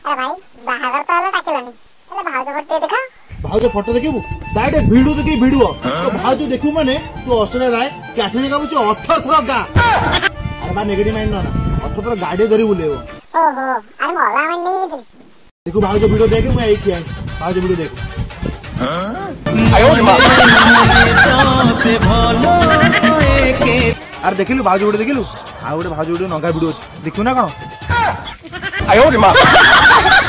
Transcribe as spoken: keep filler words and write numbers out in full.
अरे भाई बाहागर तो हला डाकिलानी हेले भाउज फोटो देखा भाउज फोटो देखिबू डायरेक्ट वीडियो देखि वीडियो तो भाउज देखू माने तू ऑस्ट्रेलिया राय कैटरिंग का बुझ अठारह थरा गा अरे बा नेगेटिव माइंड ना अठारह थरा गाड़ी धरी बुलेबो ओहो अरे मोला मन नहीं देखू भाउज वीडियो देख मैं एक किया भाउज वीडियो देख आयो रे मां अरे देखिलु भाउज वीडियो देखिलु आ गोटे भाउज वीडियो नंगा वीडियो अछि देखू ना कोन आयो रे मां